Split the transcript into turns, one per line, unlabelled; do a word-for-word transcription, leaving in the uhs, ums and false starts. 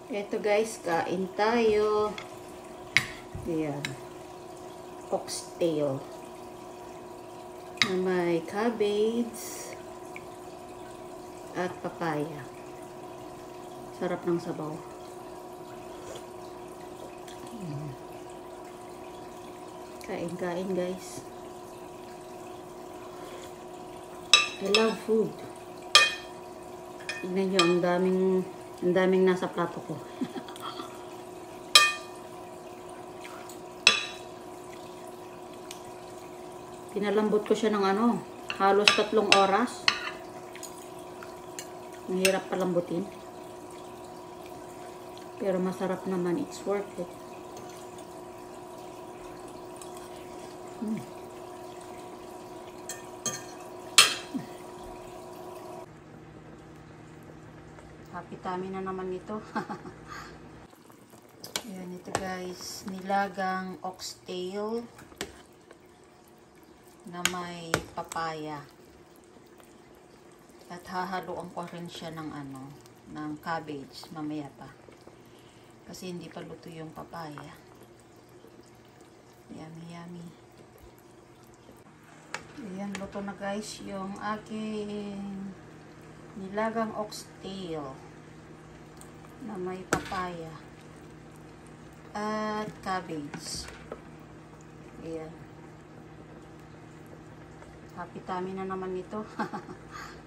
Ito guys, kain tayo. Ayan. Oxtail. Na may cabbage at papaya. Sarap ng sabaw. Kain-kain guys. I love food. Tignan nyo, ang daming, ang daming nasa plato ko. Pinalambot ko siya ng ano, halos tatlong oras. Mahirap palambutin. Pero masarap naman, it's worth it. Hmm. Happy tummy na naman ito. Ayan, ito guys, nilagang oxtail na may papaya. At hahaluan ko rin siya ng ano, ng cabbage mamaya pa. Kasi hindi pa luto yung papaya. Yummy, yummy. Ayan, luto na guys yung aking nilagang oxtail na may papaya at cabbage. Ayan. Happy tummy na naman ito.